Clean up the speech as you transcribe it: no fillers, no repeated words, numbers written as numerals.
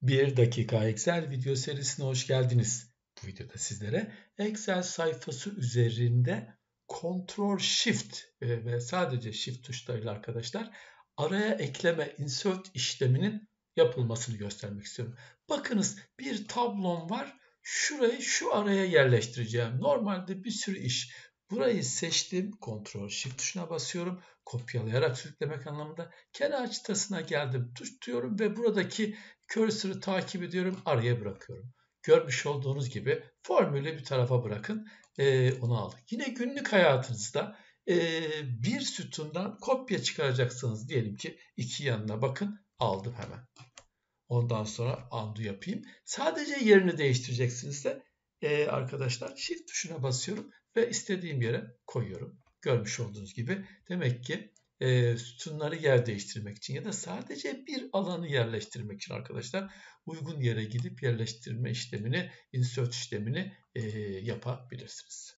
1 dakika Excel video serisine hoş geldiniz. Bu videoda sizlere Excel sayfası üzerinde Ctrl Shift ve sadece Shift tuşlarıyla arkadaşlar araya ekleme insert işleminin yapılmasını göstermek istiyorum. Bakınız bir tablom var. Şurayı şu araya yerleştireceğim. Normalde bir sürü iş. Burayı seçtim. Ctrl Shift tuşuna basıyorum. Kopyalayarak sürüklemek anlamında. Kenar çıtasına geldim. Tutuyorum ve buradaki cursor'ı takip ediyorum. Araya bırakıyorum. Görmüş olduğunuz gibi formülü bir tarafa bırakın. Onu aldık. Yine günlük hayatınızda bir sütundan kopya çıkaracaksınız. Diyelim ki iki yanına bakın. Aldım hemen. Ondan sonra undo yapayım. Sadece yerini değiştireceksiniz de arkadaşlar Shift tuşuna basıyorum ve istediğim yere koyuyorum. Görmüş olduğunuz gibi demek ki sütunları yer değiştirmek için ya da sadece bir alanı yerleştirmek için arkadaşlar uygun yere gidip yerleştirme işlemini, insert işlemini yapabilirsiniz.